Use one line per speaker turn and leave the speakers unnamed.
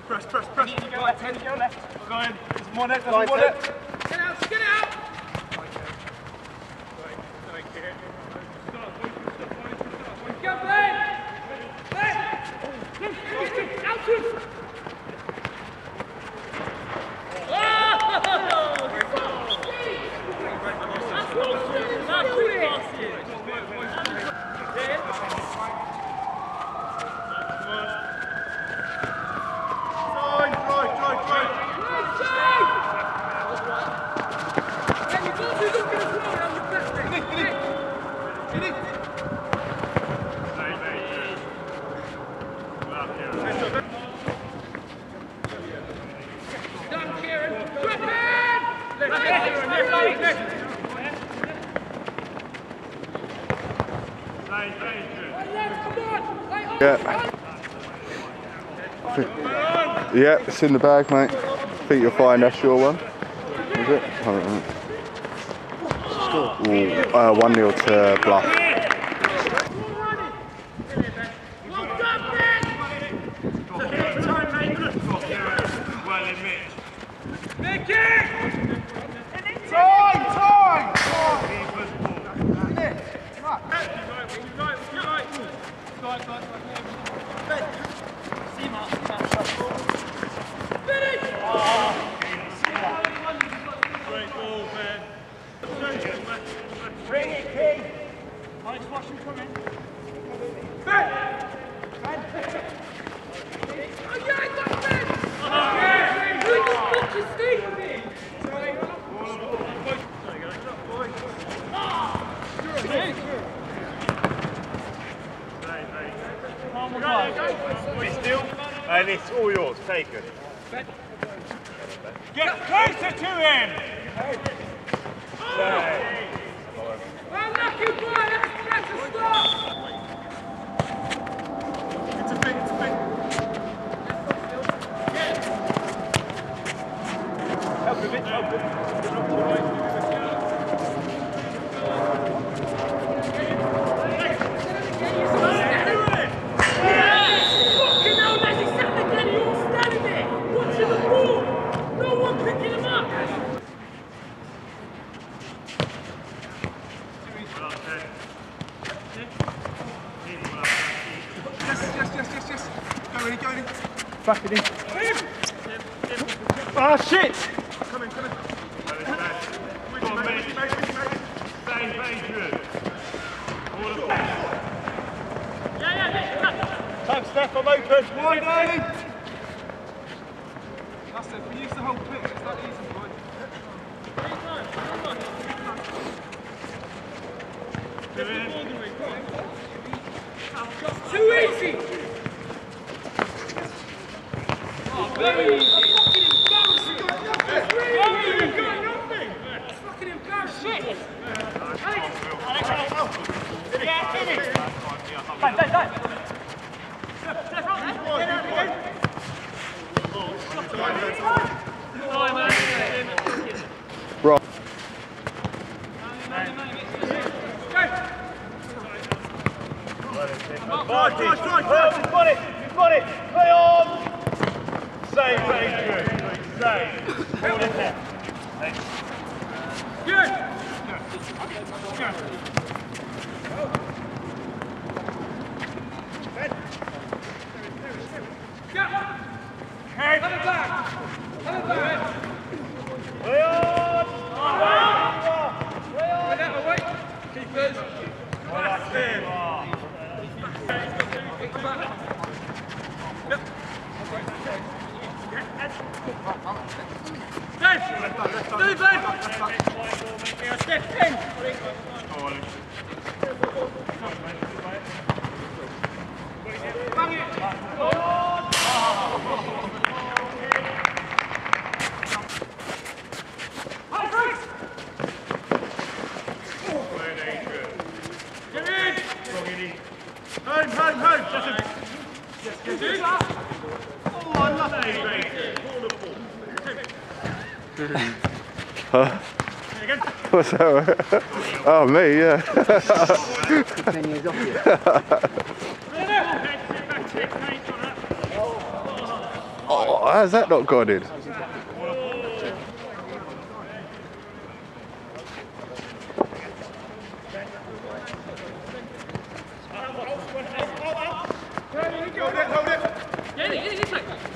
Press. Go on, 10, go left. Go in. There's more net,
Get out!
Get out! Go, Ben! Out!
Yeah, it's in the bag, mate. I think you'll find that's your one. Is it? Hold on. 1-0 to Bluff.
Bring it, King! Nice wash and come in. Ben! Oh yeah, I got Ben! Who just booked your Steve?
And it's all yours, take it.
Get closer to him! Well, lucky boy, that's a stop! It's a bit. Help him, help him. Yes. Go in. Back it in. Ah, shit! Come in. Time, Steph, I'm open. Wide, Early. That's it, we use the whole pitch, it's that easy, boy. Too easy! Oh, very easy! Fucking embarrassing! It's fucking embarrassing!
Bro.
You've got it! Play on! Save, Adrian! Save! Hold it there. Thanks.
Good! Have it back!
Play on!
Play on! Away! Keepers! That's it!
Huh? What's that? Oh, me, yeah.
10 years off you.
Oh. Oh, how's that not gone in?
Hold it. Get it, this way.